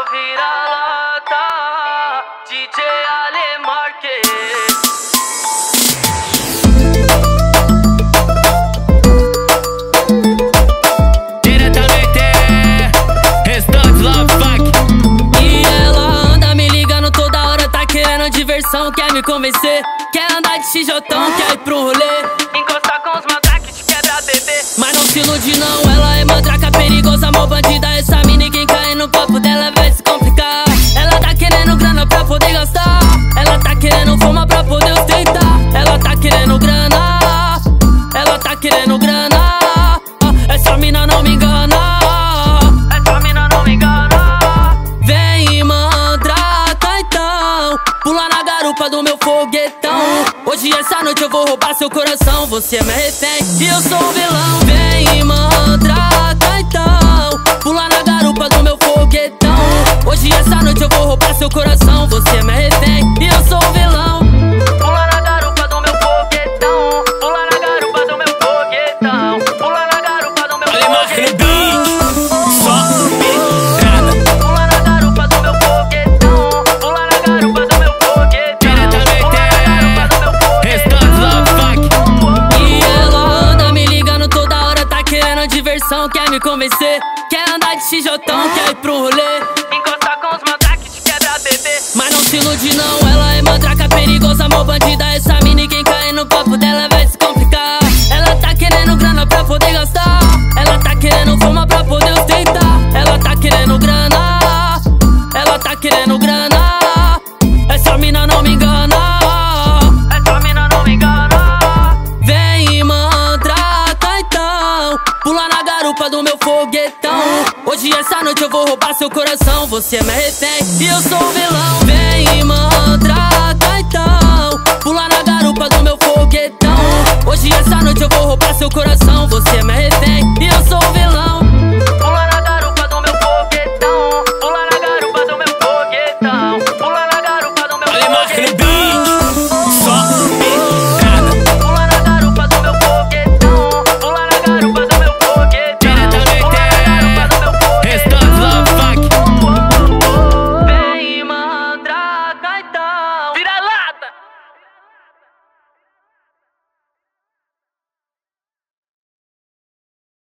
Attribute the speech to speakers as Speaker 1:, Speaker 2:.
Speaker 1: vira-lata, DJ Alemarque.
Speaker 2: Diretamente, Restante Love Fuck.
Speaker 3: E ela anda me ligando toda hora, tá querendo diversão, quer me convencer. Quer andar de xijotão, quer ir pro rolê,
Speaker 1: Encostar com os mandrake, te quebra, bebê.
Speaker 3: mas não se ilude não, ela é mandraca perigosa, mó bandida. Essa mina, quem cair no papo dela vai se complicar. Ela tá querendo grana pra poder gastar, ela tá querendo fama pra poder ostentar. Ela tá querendo grana, ela tá querendo grana. Essa mina não me engana,
Speaker 1: Essa mina não me engana.
Speaker 3: vem mandraca então, pula na garupa do meu foguetão. Hoje essa noite eu vou roubar seu coração, você é minha refém e eu sou o vilão. Vem mandraca então, pula na garupa do meu foguetão. Hoje essa noite eu vou roubar seu coração, você é minha refém e eu sou o vilão.
Speaker 1: Pula na garupa do meu foguetão, pula na garupa do meu foguetão, pula na garupa do meu
Speaker 2: Alemarque no
Speaker 1: foguetão.
Speaker 2: beat, só pedrada.
Speaker 1: Pula na garupa do meu foguetão, pula na garupa do meu foguetão.
Speaker 2: Diretamente, Restante Love Fuck.
Speaker 3: E ela anda me ligando toda hora, tá querendo diversão, quer me convencer. Quer andar de xijotão, quer ir pro rolê,
Speaker 1: Encostar com os mandrake, te quebra, bebê.
Speaker 3: mas não se ilude não, ela é mandraca perigosa, mó bandida. Essa mina, quem cair no papo dela vai se complicar. Ela tá querendo grana pra poder gastar, ela tá querendo fama pra poder ostentar. Ela tá querendo grana, ela tá querendo grana. Essa mina não me engana,
Speaker 1: Essa mina não me engana.
Speaker 3: vem mandraca então, pula na garupa do meu foguetão. Hoje essa noite eu vou roubar seu coração, você é minha refém e eu sou o vilão. Vem mandraca então, pula na garupa do meu foguetão. Hoje essa noite eu vou roubar seu coração, você é minha